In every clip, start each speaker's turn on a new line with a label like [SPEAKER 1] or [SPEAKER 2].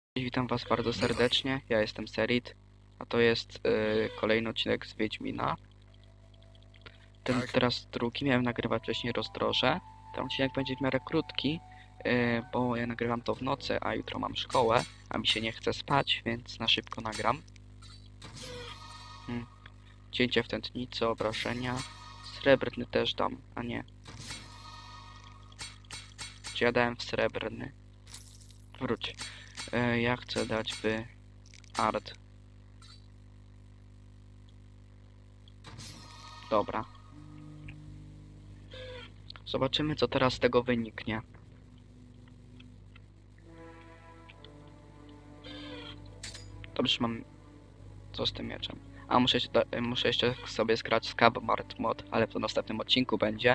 [SPEAKER 1] Witam was bardzo serdecznie, ja jestem Serit, a to jest kolejny odcinek z Wiedźmina. Ten teraz drugi, miałem nagrywać wcześniej Rozdroże. Ten odcinek będzie w miarę krótki, bo ja nagrywam to w nocy, a jutro mam szkołę, a mi się nie chce spać, więc na szybko nagram. Cięcie w tętnicy, obrażenia. Srebrny też dam, a nie. Czy ja dałem w srebrny? Wróć. Ja chcę dać w art. Dobra. Zobaczymy, co teraz z tego wyniknie. Dobrze, mam... Co z tym mieczem? A, muszę jeszcze sobie skrać Skabmart mod, ale to w następnym odcinku będzie.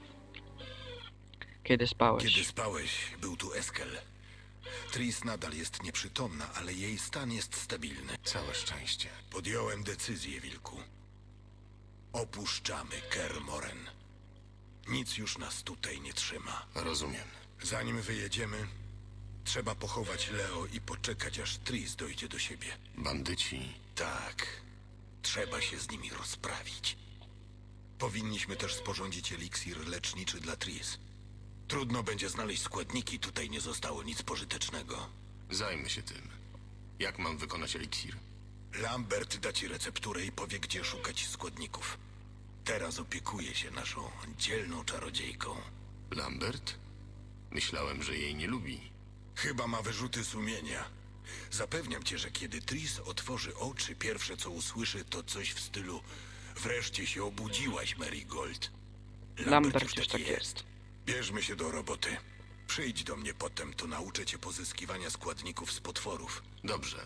[SPEAKER 1] Kiedy spałeś?
[SPEAKER 2] Kiedy spałeś, był tu Eskel. Tris nadal jest nieprzytomna, ale jej stan jest stabilny.
[SPEAKER 3] Całe szczęście.
[SPEAKER 2] Podjąłem decyzję, Wilku. Opuszczamy Kermoren. Nic już nas tutaj nie trzyma.
[SPEAKER 3] Rozumiem.
[SPEAKER 2] Zanim wyjedziemy, trzeba pochować Leo i poczekać, aż Tris dojdzie do siebie.
[SPEAKER 3] Bandyci.
[SPEAKER 2] Tak. Trzeba się z nimi rozprawić. Powinniśmy też sporządzić eliksir leczniczy dla Tris. Trudno będzie znaleźć składniki, tutaj nie zostało nic pożytecznego.
[SPEAKER 3] Zajmę się tym. Jak mam wykonać eliksir?
[SPEAKER 2] Lambert da ci recepturę i powie, gdzie szukać składników. Teraz opiekuje się naszą dzielną czarodziejką.
[SPEAKER 3] Lambert? Myślałem, że jej nie lubi.
[SPEAKER 2] Chyba ma wyrzuty sumienia. Zapewniam cię, że kiedy Tris otworzy oczy, pierwsze co usłyszy to coś w stylu: wreszcie się obudziłaś, Marigold.
[SPEAKER 1] Lambert już tak jest.
[SPEAKER 2] Bierzmy się do roboty. Przyjdź do mnie potem, to nauczę cię pozyskiwania składników z potworów.
[SPEAKER 3] Dobrze.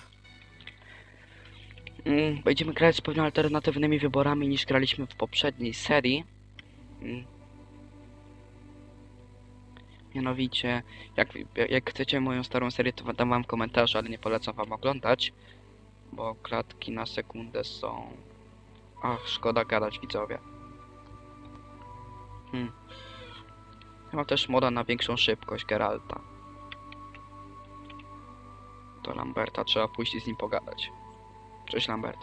[SPEAKER 1] Będziemy grać z pewnie alternatywnymi wyborami niż graliśmy w poprzedniej serii. Mianowicie, jak chcecie moją starą serię, to dam wam komentarz, ale nie polecam wam oglądać, bo klatki na sekundę są... Ach, szkoda gadać, widzowie. Ja mam też moda na większą szybkość Geralta. Do Lamberta trzeba pójść i z nim pogadać. Cześć, Lambert.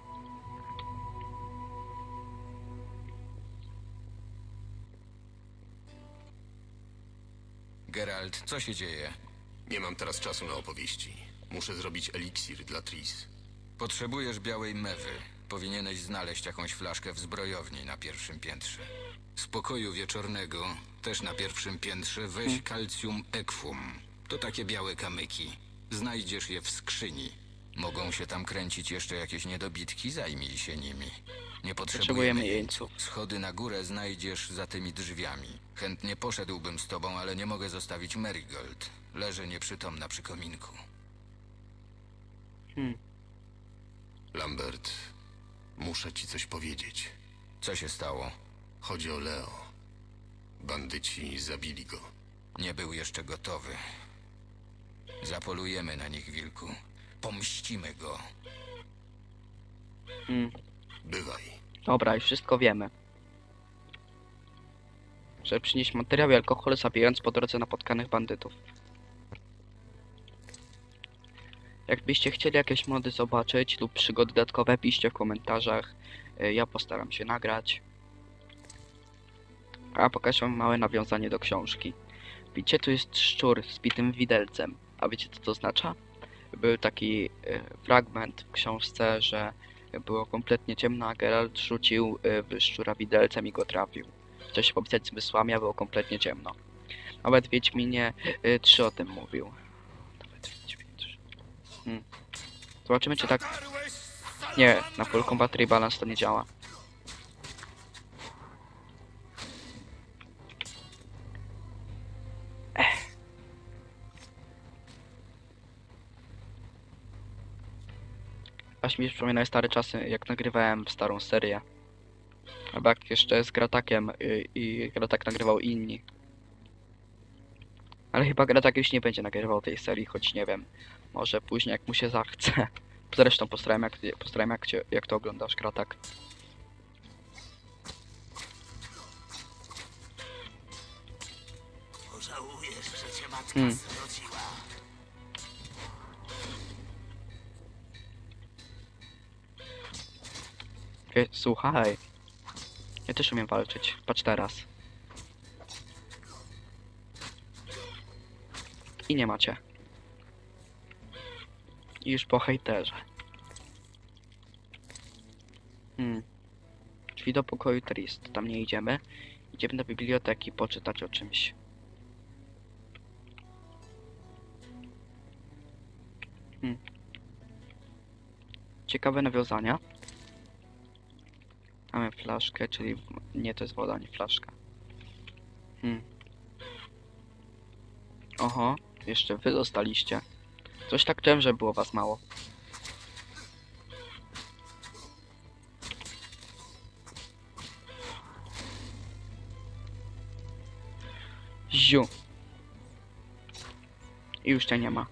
[SPEAKER 4] Geralt, co się dzieje?
[SPEAKER 3] Nie mam teraz czasu na opowieści. Muszę zrobić eliksir dla Tris.
[SPEAKER 4] Potrzebujesz białej mewy. Powinieneś znaleźć jakąś flaszkę w zbrojowni na pierwszym piętrze. Z pokoju wieczornego, też na pierwszym piętrze, weź calcium equum. To takie białe kamyki. Znajdziesz je w skrzyni. Mogą się tam kręcić jeszcze jakieś niedobitki, zajmij się nimi. Nie potrzebujemy
[SPEAKER 1] jeńców.
[SPEAKER 4] Schody na górę znajdziesz za tymi drzwiami. Chętnie poszedłbym z tobą, ale nie mogę zostawić Marigold. Leży nieprzytomna przy kominku.
[SPEAKER 3] Lambert, muszę ci coś powiedzieć.
[SPEAKER 4] Co się stało?
[SPEAKER 3] Chodzi o Leo. Bandyci zabili go.
[SPEAKER 4] Nie był jeszcze gotowy. Zapolujemy na nich, Wilku. Pomścimy go.
[SPEAKER 3] Bywaj.
[SPEAKER 1] Dobra, już wszystko wiemy. Żeby przynieść materiał i alkohol, zabijając po drodze napotkanych bandytów. Jakbyście chcieli jakieś mody zobaczyć lub przygody dodatkowe, piszcie w komentarzach. Ja postaram się nagrać. A pokażę wam małe nawiązanie do książki. Widzicie, tu jest szczur z bitym widelcem. A wiecie, co to oznacza? Był taki fragment w książce, że było kompletnie ciemno, a Geralt rzucił w szczura widelcem i go trafił. Chciał się popisać z zmysłami, a było kompletnie ciemno. Nawet w Wiedźminie 3 o tym mówił. Zobaczymy, czy tak... Nie, na full combat rebalance to nie działa. Aż mi przypominają stare czasy, jak nagrywałem starą serię. Albo jak jeszcze z Gratakiem i Gratak nagrywał inni. Ale chyba Gratak już nie będzie nagrywał tej serii, choć nie wiem. Może później, jak mu się zachce. Zresztą postarałem jak to oglądasz, Gratak.
[SPEAKER 5] Pożałujesz, że cię matka zrodziła.
[SPEAKER 1] Słuchaj. Ja też umiem walczyć. Patrz teraz. I nie macie. I już po hejterze. Drzwi do pokoju Trist. Tam nie idziemy. Idziemy do biblioteki poczytać o czymś. Ciekawe nawiązania. Mamy flaszkę, czyli... Nie, to jest woda, nie flaszka. Oho, jeszcze wy zostaliście. Coś tak czułem, że było was mało. Ziu. I już cię nie ma.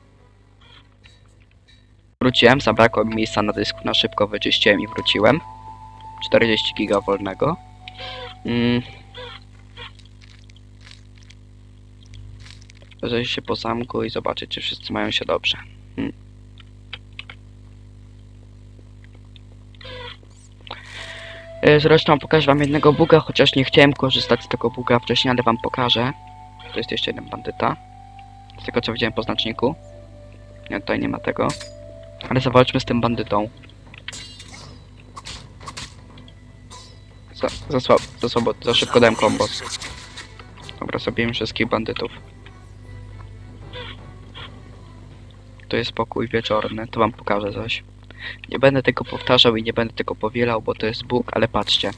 [SPEAKER 1] Wróciłem, zabrakło mi miejsca na dysku, na szybko wyczyściłem i wróciłem. 40 giga wolnego. Zejść się po zamku i zobaczyć, czy wszyscy mają się dobrze. Zresztą pokażę wam jednego buga, chociaż nie chciałem korzystać z tego buga wcześniej, ale wam pokażę. To jest jeszcze jeden bandyta. Z tego co widziałem po znaczniku. Nie, tutaj nie ma tego. Ale zawalczmy z tym bandytą. Za szybko dałem kombo. Dobra, zabiłem wszystkich bandytów. To jest pokój wieczorny, to wam pokażę coś. Nie będę tego powtarzał i nie będę tego powielał, bo to jest bóg, ale patrzcie.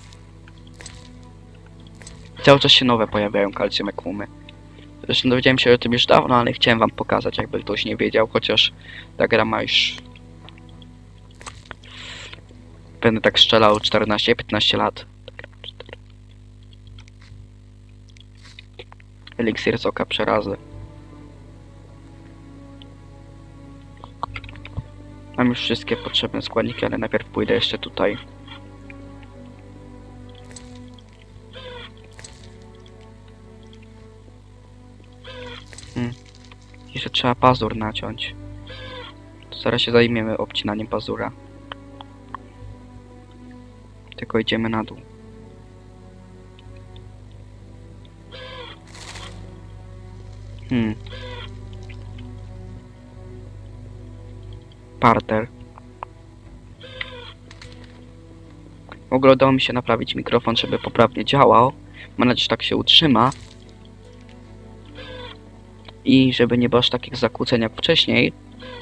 [SPEAKER 1] Cały czas się nowe pojawiają kalcjum ekfumy. Zresztą dowiedziałem się o tym już dawno, ale chciałem wam pokazać, jakby ktoś nie wiedział, chociaż ta gra ma już... Będę tak strzelał 14-15 lat. Eliksir z oka przerazy. Mam już wszystkie potrzebne składniki, ale najpierw pójdę jeszcze tutaj. Jeszcze trzeba pazur naciąć. To zaraz się zajmiemy obcinaniem pazura. Tylko idziemy na dół. Parter. W ogóle udało mi się naprawić mikrofon, żeby poprawnie działał. Mam nadzieję, że tak się utrzyma. I żeby nie było aż takich zakłóceń jak wcześniej.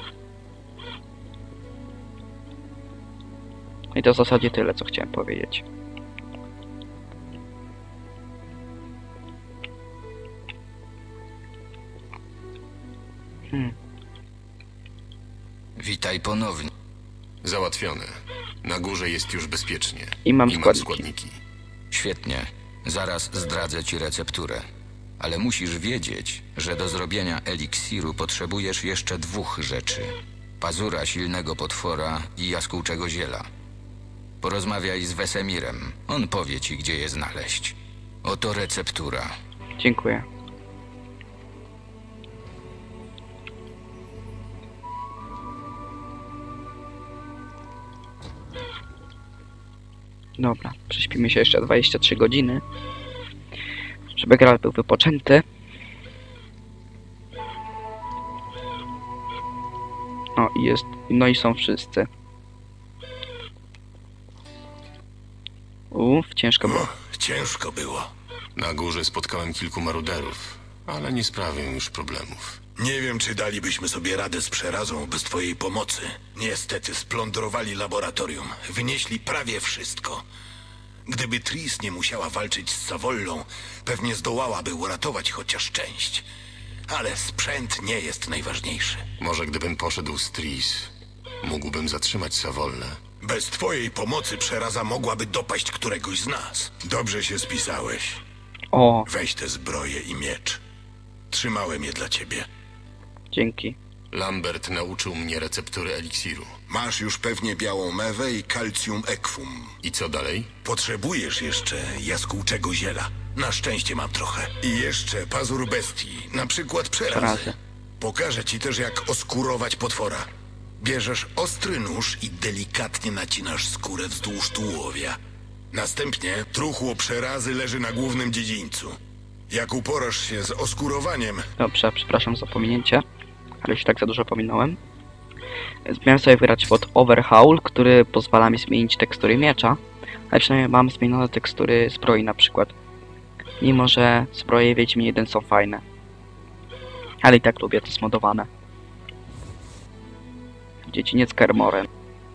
[SPEAKER 1] I to w zasadzie tyle, co chciałem powiedzieć.
[SPEAKER 4] Witaj ponownie.
[SPEAKER 3] Załatwione. Na górze jest już bezpiecznie.
[SPEAKER 1] I mam
[SPEAKER 3] składniki.
[SPEAKER 1] składniki.
[SPEAKER 4] Świetnie. Zaraz zdradzę ci recepturę. Ale musisz wiedzieć, że do zrobienia eliksiru potrzebujesz jeszcze 2 rzeczy. Pazura silnego potwora i jaskółczego ziela. Porozmawiaj z Wesemirem. On powie ci, gdzie je znaleźć. Oto receptura.
[SPEAKER 1] Dziękuję. Dobra, prześpimy się jeszcze 23 godziny. Żeby gracz był wypoczęty. O, i jest. No i są wszyscy. Ciężko było.
[SPEAKER 2] Ciężko było.
[SPEAKER 3] Na górze spotkałem kilku maruderów, ale nie sprawię już problemów.
[SPEAKER 2] Nie wiem, czy dalibyśmy sobie radę z przerazą bez twojej pomocy. Niestety splądrowali laboratorium. Wynieśli prawie wszystko. Gdyby Tris nie musiała walczyć z Savollą, pewnie zdołałaby uratować chociaż część. Ale sprzęt nie jest najważniejszy.
[SPEAKER 3] Może gdybym poszedł z Tris, mógłbym zatrzymać Savollę.
[SPEAKER 2] Bez twojej pomocy przeraza mogłaby dopaść któregoś z nas. Dobrze się spisałeś.
[SPEAKER 1] O,
[SPEAKER 2] Weź tę zbroję i miecz. Trzymałem je dla ciebie.
[SPEAKER 1] dzięki.
[SPEAKER 3] Lambert nauczył mnie receptury eliksiru.
[SPEAKER 2] Masz już pewnie białą mewę i calcium equum.
[SPEAKER 3] I co dalej?
[SPEAKER 2] Potrzebujesz jeszcze jaskółczego ziela. Na szczęście mam trochę. I jeszcze pazur bestii, na przykład przerazy.
[SPEAKER 1] Przerazy.
[SPEAKER 2] Pokażę ci też, jak oskurować potwora. Bierzesz ostry nóż i delikatnie nacinasz skórę wzdłuż tułowia. Następnie truchło przerazy leży na głównym dziedzińcu. Jak uporasz się z oskurowaniem,
[SPEAKER 1] Dobrze, przepraszam za pominięcie, ale się tak za dużo pominąłem. Miałem sobie wybrać pod Overhaul, który pozwala mi zmienić tekstury miecza, ale przynajmniej mam zmienione tekstury zbroi na przykład. Mimo, że zbroje Wiedźmin 1 są fajne. Ale i tak lubię to zmodowane. Dziedziniec Kermoren.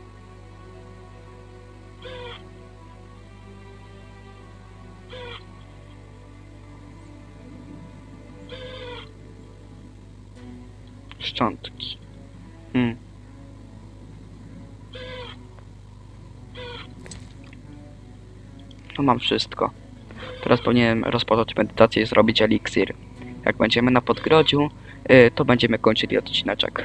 [SPEAKER 1] Szczątki. No mam wszystko. Teraz powinienem rozpocząć medytację i zrobić eliksir. Jak będziemy na podgrodziu, to będziemy kończyli odcineczek.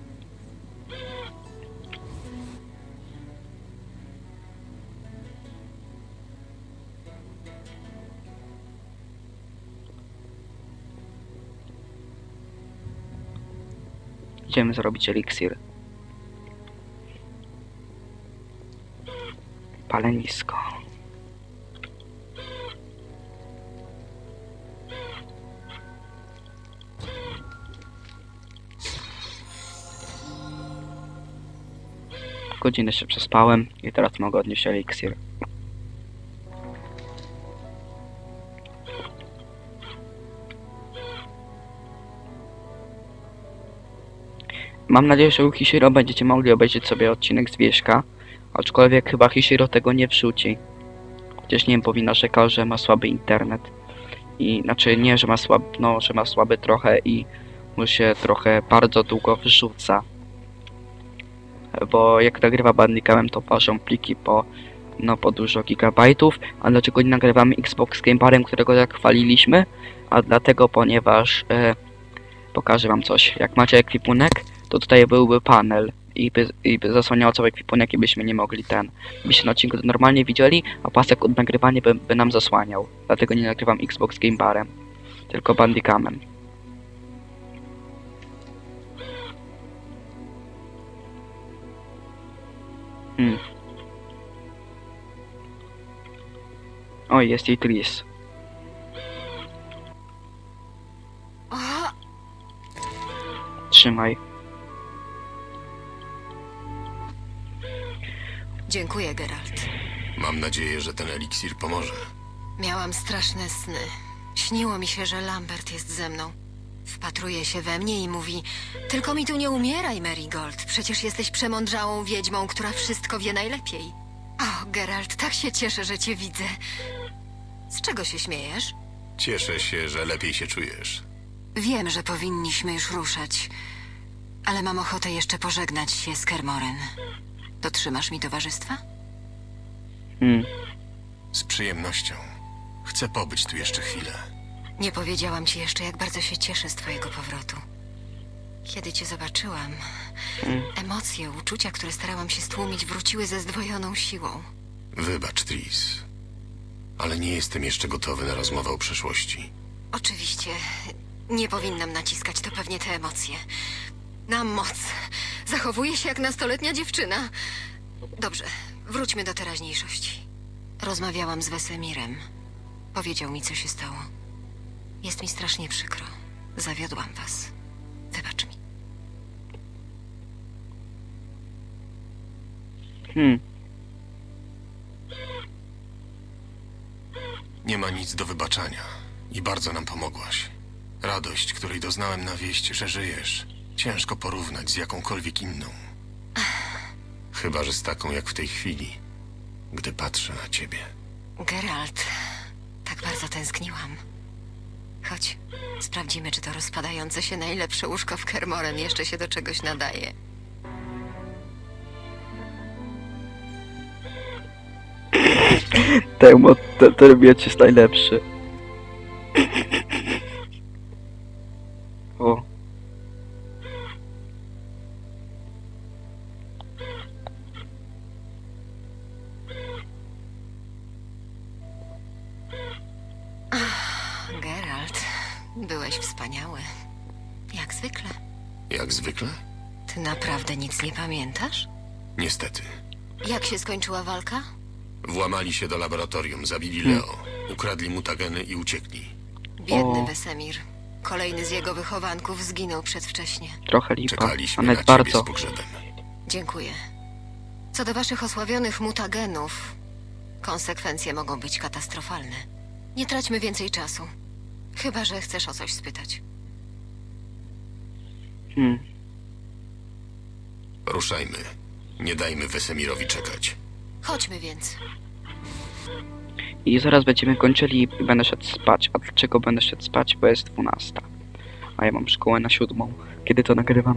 [SPEAKER 1] Idziemy zrobić eliksir. Palenisko. Godzinę się przespałem i teraz mogę odnieść eliksir. Mam nadzieję, że u Hishiro będziecie mogli obejrzeć sobie odcinek z Wieśka, aczkolwiek chyba Hishiro tego nie wrzuci. Chociaż nie wiem, bo narzekał, że ma słaby internet. I znaczy nie, że ma słaby, no, że ma słaby trochę i mu się trochę bardzo długo wrzuca. Bo jak nagrywa Bandicamem, to ważą pliki po dużo gigabajtów. A dlaczego nie nagrywamy Xbox Game Parem, którego tak chwaliliśmy? A dlatego, ponieważ pokażę wam coś. Jak macie ekwipunek, to tutaj byłby panel i by zasłaniał cały ekwipunek i byśmy nie mogli byście na odcinku to normalnie widzieli, a pasek od nagrywania by nam zasłaniał. Dlatego nie nagrywam Xbox Game Parem, tylko Bandicamem. O, jest i Tris. Trzymaj.
[SPEAKER 5] Dziękuję, Geralt.
[SPEAKER 3] Mam nadzieję, że ten eliksir pomoże.
[SPEAKER 5] Miałam straszne sny. Śniło mi się, że Lambert jest ze mną. Wpatruje się we mnie i mówi: tylko mi tu nie umieraj, Marigold. Przecież jesteś przemądrzałą wiedźmą, która wszystko wie najlepiej. O, Geralt, tak się cieszę, że cię widzę. Z czego się śmiejesz?
[SPEAKER 3] Cieszę się, że lepiej się czujesz.
[SPEAKER 5] Wiem, że powinniśmy już ruszać, ale mam ochotę jeszcze pożegnać się z Kermoren. Dotrzymasz mi towarzystwa?
[SPEAKER 3] Z przyjemnością. Chcę pobyć tu jeszcze chwilę.
[SPEAKER 5] Nie powiedziałam ci jeszcze, jak bardzo się cieszę z twojego powrotu. Kiedy cię zobaczyłam, emocje, uczucia, które starałam się stłumić, wróciły ze zdwojoną siłą.
[SPEAKER 3] Wybacz, Tris. Ale nie jestem jeszcze gotowy na rozmowę o przeszłości.
[SPEAKER 5] Oczywiście, nie powinnam naciskać, to pewnie te emocje. Na moc. Zachowuję się jak nastoletnia dziewczyna. Dobrze, wróćmy do teraźniejszości. Rozmawiałam z Wesemirem. Powiedział mi, co się stało. Jest mi strasznie przykro. Zawiodłam was. Wybacz mi.
[SPEAKER 3] Nie ma nic do wybaczania i bardzo nam pomogłaś. Radość, której doznałem na wieść, że żyjesz, ciężko porównać z jakąkolwiek inną. Chyba że z taką jak w tej chwili, gdy patrzę na ciebie.
[SPEAKER 5] Geralt, tak bardzo tęskniłam. Chodź, sprawdzimy, czy to rozpadające się najlepsze łóżko w Kermoren jeszcze się do czegoś nadaje.
[SPEAKER 1] Ten miecz jest najlepszy. O.
[SPEAKER 5] Geralt, byłeś wspaniały. Jak zwykle.
[SPEAKER 3] Jak zwykle?
[SPEAKER 5] Ty naprawdę nic nie pamiętasz?
[SPEAKER 3] Niestety.
[SPEAKER 5] Jak się skończyła walka?
[SPEAKER 3] Włamali się do laboratorium, zabili Leo, ukradli mutageny i uciekli.
[SPEAKER 5] Biedny
[SPEAKER 1] O.
[SPEAKER 5] Wesemir. Kolejny z jego wychowanków zginął przedwcześnie.
[SPEAKER 1] Trochę lipa, a
[SPEAKER 3] Czekaliśmy na
[SPEAKER 1] nawet
[SPEAKER 3] ciebie
[SPEAKER 1] bardzo.
[SPEAKER 3] z pogrzebem.
[SPEAKER 5] Dziękuję. Co do waszych osławionych mutagenów, konsekwencje mogą być katastrofalne. Nie traćmy więcej czasu. Chyba że chcesz o coś spytać.
[SPEAKER 3] Ruszajmy. Nie dajmy Wesemirowi czekać.
[SPEAKER 5] Chodźmy więc.
[SPEAKER 1] I zaraz będziemy kończyli i będę szedł spać. A dlaczego będę szedł spać? Bo jest 12. A ja mam szkołę na 7. Kiedy to nagrywam?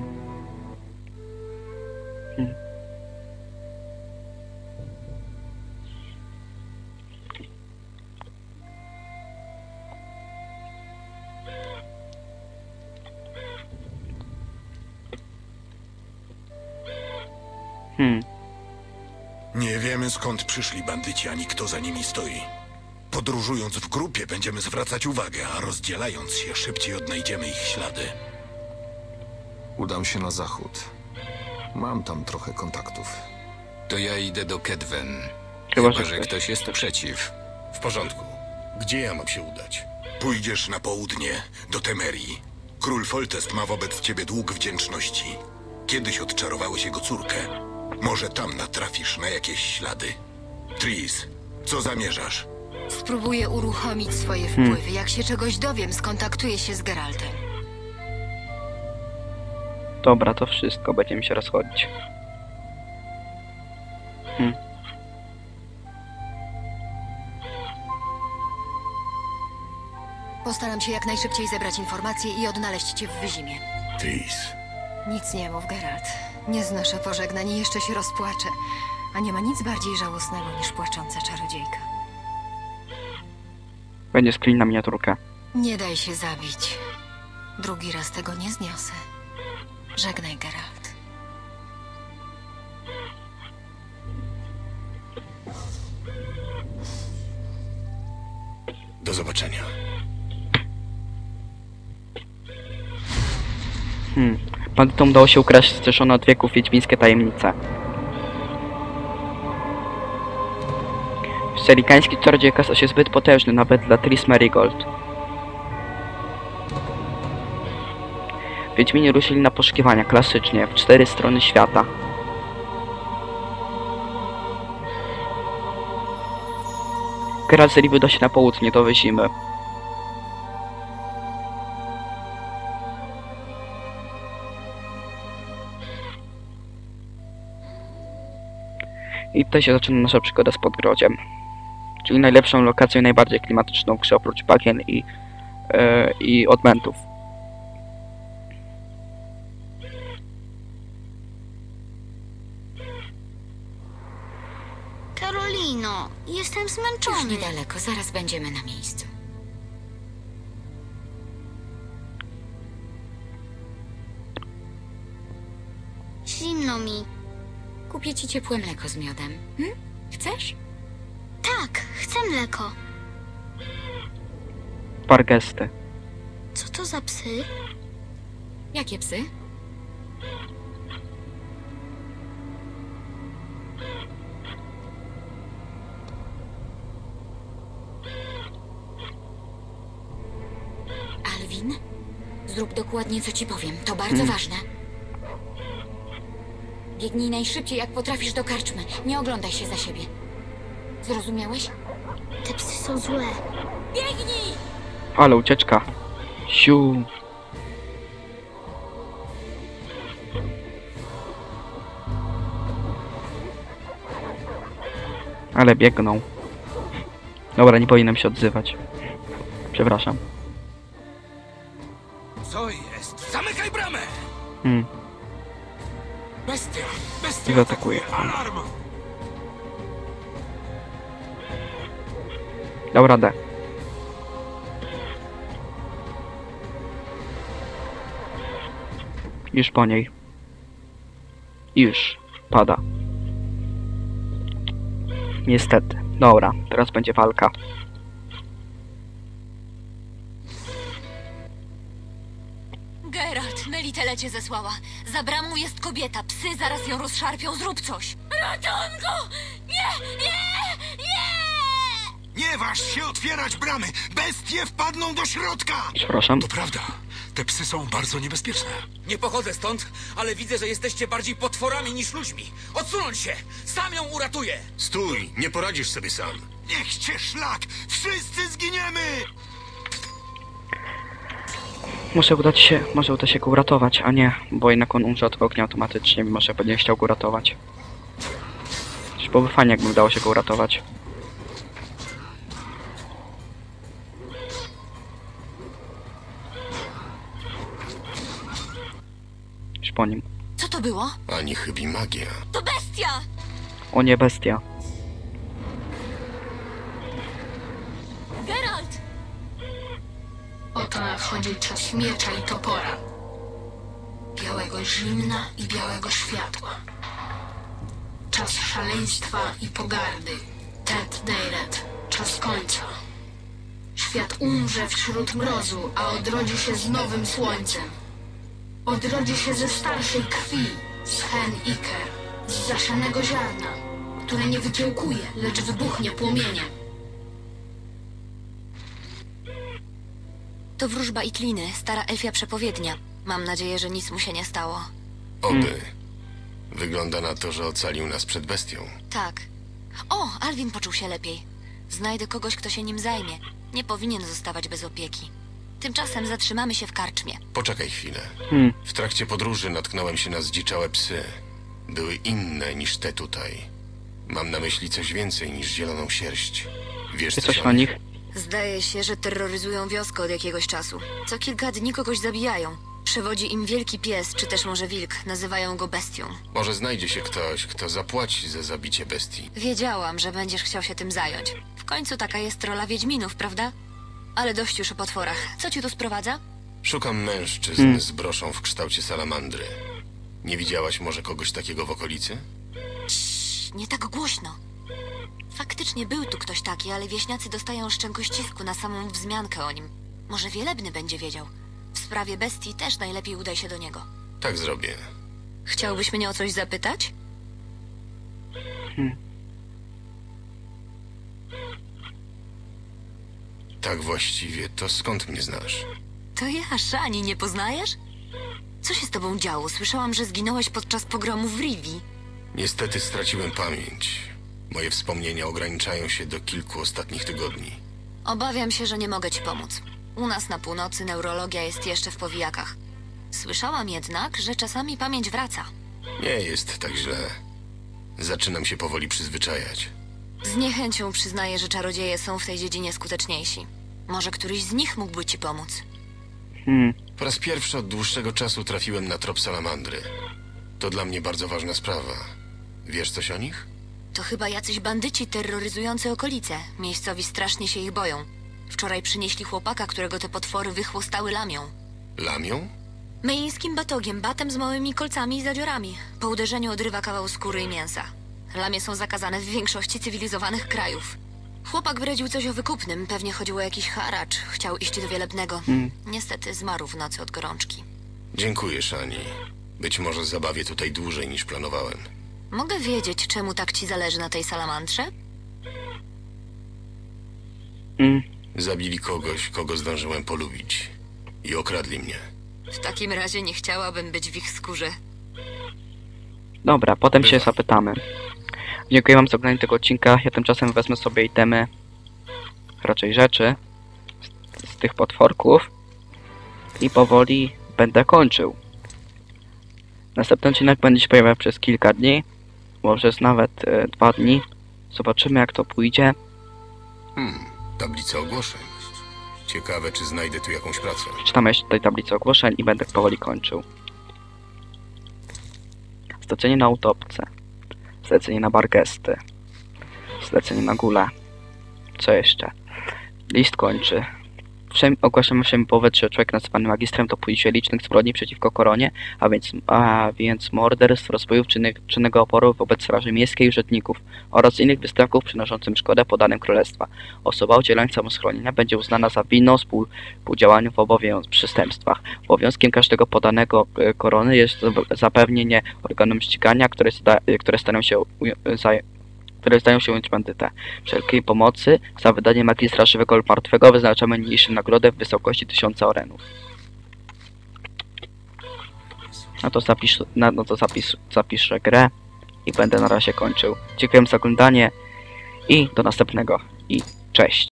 [SPEAKER 2] Nie wiemy, skąd przyszli bandyci, ani kto za nimi stoi. Podróżując w grupie będziemy zwracać uwagę, a rozdzielając się szybciej odnajdziemy ich ślady.
[SPEAKER 6] Udam się na zachód. Mam tam trochę kontaktów.
[SPEAKER 4] To ja idę do Kedwen.
[SPEAKER 1] Chyba,
[SPEAKER 4] Chyba,
[SPEAKER 1] że
[SPEAKER 4] że
[SPEAKER 1] ktoś-
[SPEAKER 4] ktoś jest przeciw.
[SPEAKER 3] W porządku. Gdzie ja mam się udać?
[SPEAKER 2] Pójdziesz na południe, do Temerii. Król Foltest ma wobec ciebie dług wdzięczności. Kiedyś odczarowałeś jego córkę. Może tam natrafisz na jakieś ślady. Tris, co zamierzasz?
[SPEAKER 5] Spróbuję uruchomić swoje wpływy. Jak się czegoś dowiem, skontaktuję się z Geraltem.
[SPEAKER 1] Dobra, to wszystko. Będziemy się rozchodzić.
[SPEAKER 5] Postaram się jak najszybciej zebrać informacje i odnaleźć cię w Wyzimie.
[SPEAKER 3] Tris.
[SPEAKER 5] Nic nie mów, Geralt. Nie znoszę pożegnań i jeszcze się rozpłaczę. A nie ma nic bardziej żałosnego niż płacząca czarodziejka.
[SPEAKER 1] Będzie screen na miniaturkę.
[SPEAKER 5] Nie daj się zabić. Drugi raz tego nie zniosę. Żegnaj, Geralt.
[SPEAKER 3] Do zobaczenia.
[SPEAKER 1] Bandytom udało się ukraść streszone od wieków wiedźmińskie tajemnice. Serikański czarodziej okazał się zbyt potężny nawet dla Tris Merigold. Wiedźmini ruszyli na poszukiwania klasycznie w 4 strony świata. Geralt z Rivi uda się na południe do Wyzimy. I tutaj się zaczyna nasza przygoda z Podgrodziem. Czyli najlepszą lokacją i najbardziej klimatyczną w grze oprócz bagien i odmętów.
[SPEAKER 7] Karolino, jestem
[SPEAKER 8] Już
[SPEAKER 7] zmęczony.
[SPEAKER 8] niedaleko, zaraz będziemy na miejscu.
[SPEAKER 7] Zimno mi.
[SPEAKER 8] Kupię ci ciepłe mleko z miodem. Chcesz?
[SPEAKER 7] Tak, chcę mleko.
[SPEAKER 1] Pargesty.
[SPEAKER 7] Co to za psy?
[SPEAKER 8] Jakie psy? Alwin, zrób dokładnie, co ci powiem. To bardzo ważne. Biegnij najszybciej, jak potrafisz do karczmy. Nie oglądaj się za siebie. Zrozumiałeś?
[SPEAKER 7] Te psy są złe.
[SPEAKER 8] Biegnij!
[SPEAKER 1] Ale ucieczka. Siu. Ale biegną. Dobra, nie powinienem się odzywać. Przepraszam.
[SPEAKER 4] Co jest? Zamykaj bramę!
[SPEAKER 1] Bestia!
[SPEAKER 4] Bestia
[SPEAKER 1] I zaatakuje.
[SPEAKER 4] Alarm!
[SPEAKER 1] Dał radę. Już po niej. Już. Pada. Niestety. Dobra, teraz będzie walka.
[SPEAKER 5] Geralt, Nelly Tele cię zesłała. Za bramą jest kobieta. Psy zaraz ją rozszarpią. Zrób coś. Ratunku! Nie! Nie! Nie!
[SPEAKER 2] Nie waż się otwierać bramy! Bestie wpadną do środka!
[SPEAKER 1] Przepraszam.
[SPEAKER 2] To prawda. Te psy są bardzo niebezpieczne.
[SPEAKER 9] Nie pochodzę stąd, ale widzę, że jesteście bardziej potworami niż ludźmi. Odsunąć się! Sam ją uratuję!
[SPEAKER 3] Stój, nie poradzisz sobie sam.
[SPEAKER 2] Niech cię szlak! Wszyscy zginiemy!
[SPEAKER 1] Może uda się go uratować, a nie, bo jednak on umrze od ognia automatycznie, mimo że będzie chciał go uratować. Już byłoby fajnie, jakby udało się go uratować. Już po nim.
[SPEAKER 5] Co to było?
[SPEAKER 3] Ani chybi magia.
[SPEAKER 5] To bestia!
[SPEAKER 1] O nie, bestia.
[SPEAKER 5] Geralt!
[SPEAKER 10] Oto nadchodzi czas miecza i topora. Białego zimna i białego światła. Czas szaleństwa i pogardy. Tet Deiret. Czas końca. Świat umrze wśród mrozu, a odrodzi się z nowym słońcem. Odrodzi się ze starszej krwi, z hen Iker, z zasianego ziarna, które nie wykiełkuje, lecz wybuchnie płomieniem.
[SPEAKER 5] To wróżba Itliny, stara elfia przepowiednia. Mam nadzieję, że nic mu się nie stało.
[SPEAKER 3] Oby. Wygląda na to, że ocalił nas przed bestią.
[SPEAKER 5] Tak. O, Alwin poczuł się lepiej. Znajdę kogoś, kto się nim zajmie. Nie powinien zostawać bez opieki. Tymczasem zatrzymamy się w karczmie.
[SPEAKER 3] Poczekaj chwilę. W trakcie podróży natknąłem się na zdziczałe psy. Były inne niż te tutaj. Mam na myśli coś więcej niż zieloną sierść. Wiesz
[SPEAKER 1] Coś o nich?
[SPEAKER 5] Zdaje się, że terroryzują wioskę od jakiegoś czasu. Co kilka dni kogoś zabijają. Przewodzi im wielki pies, czy też może wilk. Nazywają go bestią.
[SPEAKER 3] Może znajdzie się ktoś, kto zapłaci za zabicie bestii.
[SPEAKER 5] Wiedziałam, że będziesz chciał się tym zająć. W końcu taka jest rola wiedźminów, prawda? Ale dość już o potworach. Co ci tu sprowadza?
[SPEAKER 3] Szukam mężczyzn z broszą w kształcie salamandry. Nie widziałaś może kogoś takiego w okolicy?
[SPEAKER 5] Nie tak głośno. Faktycznie był tu ktoś taki, ale wieśniacy dostają szczękościsku na samą wzmiankę o nim. Może Wielebny będzie wiedział. W sprawie bestii też najlepiej udaj się do niego.
[SPEAKER 3] Tak zrobię.
[SPEAKER 5] Chciałbyś mnie o coś zapytać?
[SPEAKER 3] Tak właściwie, to skąd mnie znasz?
[SPEAKER 5] To ja, Szani, nie poznajesz? Co się z tobą działo? Słyszałam, że zginąłeś podczas pogromu w Rivii.
[SPEAKER 3] Niestety straciłem pamięć. Moje wspomnienia ograniczają się do kilku ostatnich tygodni.
[SPEAKER 5] Obawiam się, że nie mogę ci pomóc. U nas na północy neurologia jest jeszcze w powijakach. Słyszałam jednak, że czasami pamięć wraca.
[SPEAKER 3] Nie jest tak źle. Zaczynam się powoli przyzwyczajać.
[SPEAKER 5] Z niechęcią przyznaję, że czarodzieje są w tej dziedzinie skuteczniejsi. Może któryś z nich mógłby ci pomóc.
[SPEAKER 3] Po raz pierwszy od dłuższego czasu trafiłem na trop salamandry. To dla mnie bardzo ważna sprawa. Wiesz coś o nich?
[SPEAKER 5] To chyba jacyś bandyci terroryzujący okolice. Miejscowi strasznie się ich boją. Wczoraj przynieśli chłopaka, którego te potwory wychłostały lamią.
[SPEAKER 3] Lamią?
[SPEAKER 5] Myjskim batogiem, batem z małymi kolcami i zadziorami. Po uderzeniu odrywa kawał skóry i mięsa. Lamie są zakazane w większości cywilizowanych krajów. Chłopak bredził coś o wykupnym, pewnie chodziło o jakiś haracz. Chciał iść do Wielebnego. Niestety zmarł w nocy od gorączki.
[SPEAKER 3] Dziękuję, Szani. Być może zabawię tutaj dłużej niż planowałem.
[SPEAKER 5] Mogę wiedzieć, czemu tak ci zależy na tej salamandrze?
[SPEAKER 3] Zabili kogoś, kogo zdążyłem polubić. I okradli mnie.
[SPEAKER 5] W takim razie nie chciałabym być w ich skórze.
[SPEAKER 1] Dobra, potem się zapytamy. Dziękuję wam za oglądanie tego odcinka. Ja tymczasem wezmę sobie itemy, raczej rzeczy z tych potworków i powoli będę kończył. Następny odcinek będzie się pojawiał przez kilka dni, może nawet 2 dni. Zobaczymy, jak to pójdzie.
[SPEAKER 3] Tablica ogłoszeń. Ciekawe, czy znajdę tu jakąś pracę.
[SPEAKER 1] Przeczytamy jeszcze tutaj tablicę ogłoszeń i będę powoli kończył. Zlecenie na autopsę. Zlecenie na Bargesty. Zlecenie na Gulę. Co jeszcze? List kończy. Ogłaszamy wszemi połowę, że człowiek nazywany magistrem to pójdzie licznych zbrodni przeciwko koronie, a więc morderstw, rozbojów, czynnego oporu wobec straży miejskiej i urzędników oraz innych występków przynoszącym szkodę podanym królestwa. Osoba udzielająca mu schronienia będzie uznana za winną współdziałaniu w przestępstwach. Obowiązkiem każdego podanego korony jest zapewnienie organom ścigania, które zdają się ująć bandytę. Wszelkiej pomocy za wydanie magistra żywego lub martwego wyznaczamy niniejszą nagrodę w wysokości 1000 orenów. Zapiszę grę i będę na razie kończył. Dziękuję za oglądanie i do następnego. I cześć.